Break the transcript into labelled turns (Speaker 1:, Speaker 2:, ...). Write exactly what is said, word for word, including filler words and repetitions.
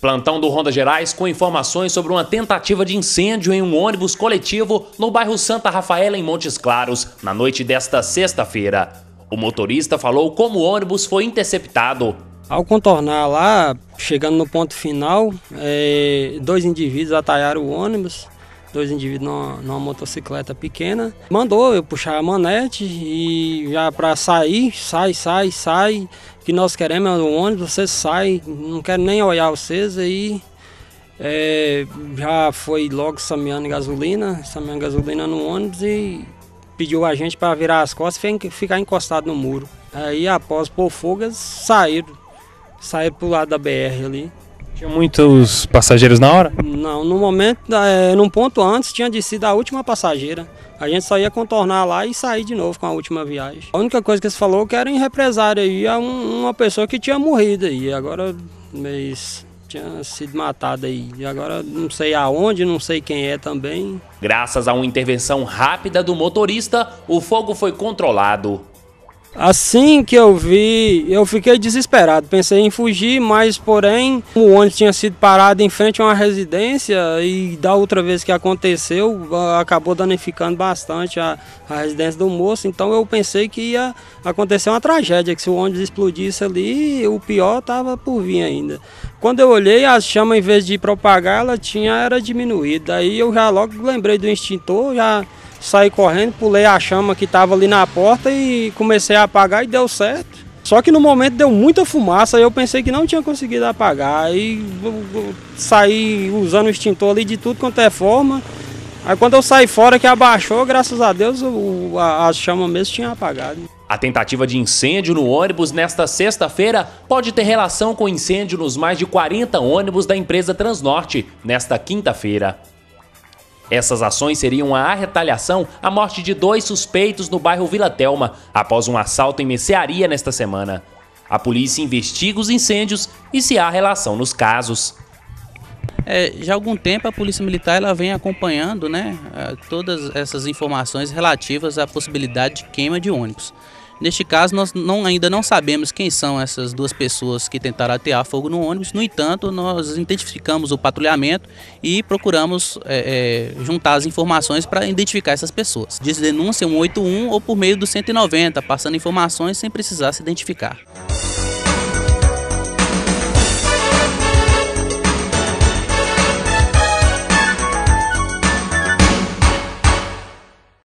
Speaker 1: Plantão do Ronda Gerais com informações sobre uma tentativa de incêndio em um ônibus coletivo no bairro Santa Rafaela, em Montes Claros, na noite desta sexta-feira. O motorista falou como o ônibus foi interceptado.
Speaker 2: Ao contornar lá, chegando no ponto final, é, dois indivíduos atalharam o ônibus, dois indivíduos numa, numa motocicleta pequena. Mandou eu puxar a manete e já para sair, sai, sai, sai, que nós queremos é o ônibus, vocês saem, não quero nem olhar vocês aí. É, já foi logo sameando gasolina, sameando gasolina no ônibus e pediu a gente para virar as costas e ficar encostado no muro. Aí após pôr fogo, saíram, saíram pro lado da B R ali.
Speaker 3: Tinha muitos passageiros na hora?
Speaker 2: Não, no momento, é, num ponto antes tinha descido a última passageira. A gente só ia contornar lá e sair de novo com a última viagem. A única coisa que eles falou que era em represário aí a um, uma pessoa que tinha morrido aí. Agora, mas tinha sido matada aí. E agora não sei aonde, não sei quem é também.
Speaker 1: Graças a uma intervenção rápida do motorista, o fogo foi controlado.
Speaker 2: Assim que eu vi, eu fiquei desesperado, pensei em fugir, mas porém o ônibus tinha sido parado em frente a uma residência e da outra vez que aconteceu, acabou danificando bastante a, a residência do moço, então eu pensei que ia acontecer uma tragédia, que se o ônibus explodisse ali, o pior estava por vir ainda. Quando eu olhei, a chama, em vez de propagar, ela tinha era diminuída, aí eu já logo lembrei do extintor, já saí correndo, pulei a chama que estava ali na porta e comecei a apagar e deu certo. Só que no momento deu muita fumaça e eu pensei que não tinha conseguido apagar. Aí eu, eu saí usando o extintor ali de tudo quanto é forma. Aí quando eu saí fora que abaixou, graças a Deus o, a, a chama mesmo tinha apagado.
Speaker 1: A tentativa de incêndio no ônibus nesta sexta-feira pode ter relação com o incêndio nos mais de quarenta ônibus da empresa Transnorte nesta quinta-feira. Essas ações seriam a retaliação à morte de dois suspeitos no bairro Vila Telma, após um assalto em mercearia nesta semana. A polícia investiga os incêndios e se há relação nos casos.
Speaker 4: É, já há algum tempo a Polícia Militar ela vem acompanhando, né, todas essas informações relativas à possibilidade de queima de ônibus. Neste caso, nós não, ainda não sabemos quem são essas duas pessoas que tentaram atear fogo no ônibus. No entanto, nós identificamos o patrulhamento e procuramos é, é, juntar as informações para identificar essas pessoas. Diz denúncia um oito um ou por meio do cento e noventa, passando informações sem precisar se identificar.